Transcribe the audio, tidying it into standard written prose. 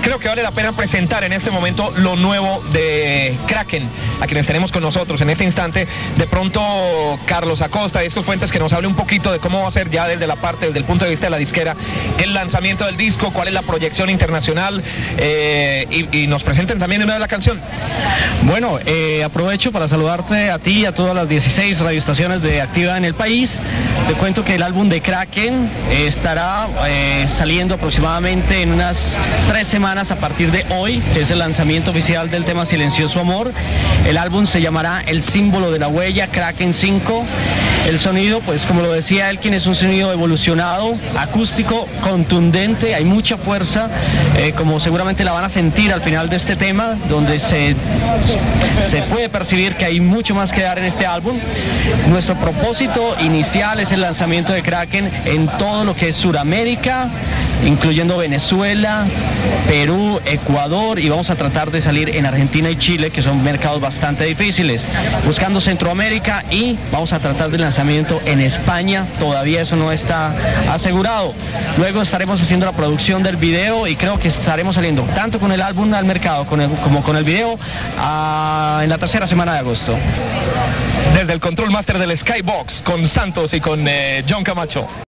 Creo que vale la pena presentar en este momento lo nuevo de Kraken, a quienes tenemos con nosotros en este instante. De pronto, Carlos Acosta, de estos fuentes, que nos hable un poquito de cómo va a ser ya desde el punto de vista de la disquera, el lanzamiento del disco, cuál es la proyección internacional, y nos presenten también de una vez la canción. Bueno, aprovecho para saludarte a ti y a todas las 16 radioestaciones de Activa en el país. Te cuento que el álbum de Kraken estará saliendo aproximadamente en unas 3 semanas a partir de hoy, que es el lanzamiento oficial del tema Silencioso Amor. El álbum se llamará El Símbolo de la Huella, Kraken 5. El sonido, pues como lo decía Elkin, es un sonido evolucionado, acústico, contundente, hay mucha fuerza, como seguramente la van a sentir al final de este tema, donde se puede percibir que hay mucho más que dar en este álbum. Nuestro propósito inicial es el lanzamiento de Kraken en todo lo que es Sudamérica, incluyendo Venezuela, Perú, Ecuador, y vamos a tratar de salir en Argentina y Chile, que son mercados bastante difíciles, buscando Centroamérica, y vamos a tratar del lanzamiento en España. Todavía eso no está asegurado. Luego estaremos haciendo la producción del video y creo que estaremos saliendo tanto con el álbum al mercado como con el video en la tercera semana de agosto. Desde el Control Master del Skybox, con Santos y con John Camacho.